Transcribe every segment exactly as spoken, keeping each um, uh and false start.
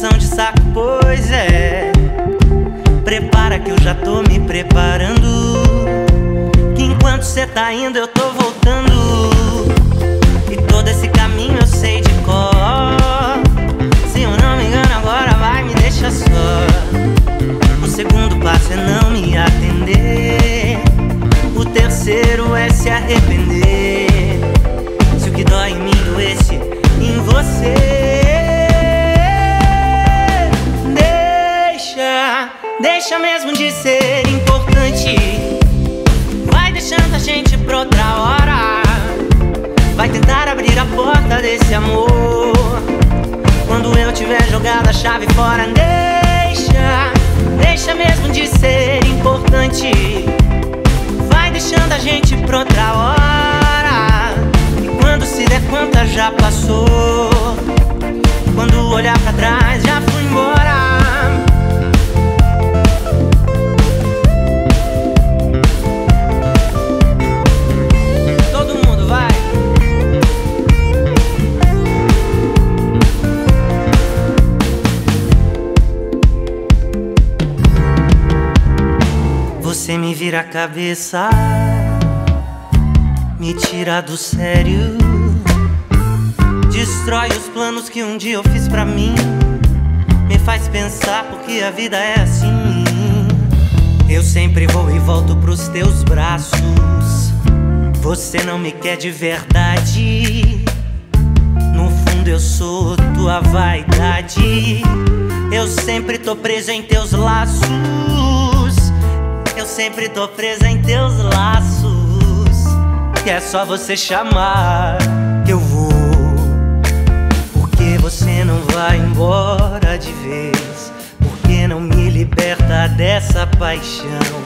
puxação de saco, pois é. Prepara que eu já tô me preparando, que enquanto cê tá indo eu tô voltando. E todo esse caminho eu sei de cor. Se eu não me engano agora vai me deixar só. O segundo passo é não me atender, o terceiro é se arrepender. Se o que dói em mim doesse em você, deixa, deixa mesmo de ser importante. Vai deixando a gente pra outra hora. Vai tentar abrir a porta desse amor quando eu tiver jogado a chave fora. Deixa, deixa mesmo de ser importante. Vai deixando a gente pra outra hora, e quando se der conta já passou. Quando olhar pra trás já fui embora. Todo mundo vai. Você me vira a cabeça, me tira do sério, destrói os planos que um dia eu fiz pra mim, me faz pensar porque a vida é assim. Eu sempre vou e volto pros teus braços. Você não me quer de verdade, no fundo eu sou tua vaidade. Eu sempre tô preso em teus laços, eu sempre tô presa em teus laços. Que é só você chamar que eu vou, porque você não vai embora de vez, porque não me liberta dessa paixão,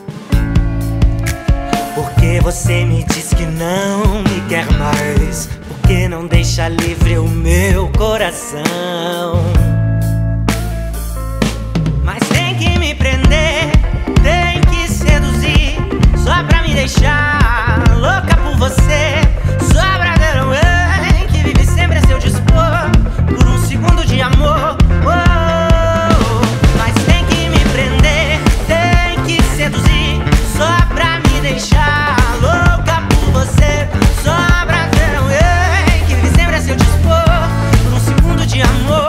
porque você me diz que não me quer mais, porque não deixa livre o meu coração. Mas tem que me prender, tem que seduzir, só pra me deixar louca por você. Só pra ter alguém que vive sempre a seu dispor, por um segundo de amor. Oh, mas tem que me prender, tem que seduzir, só pra me deixar louca por você. Só pra ter alguém que vive sempre a seu dispor, por um segundo de amor.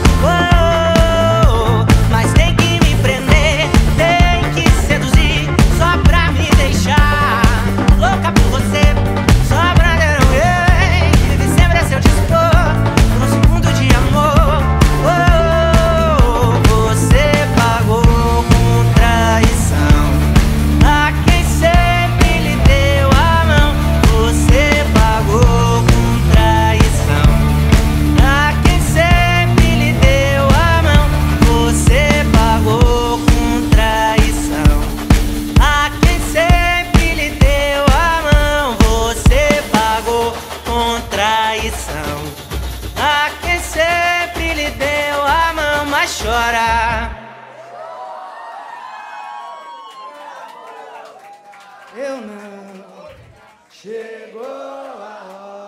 A quem sempre lhe deu a mão, mas chora. Eu não. Chegou a hora.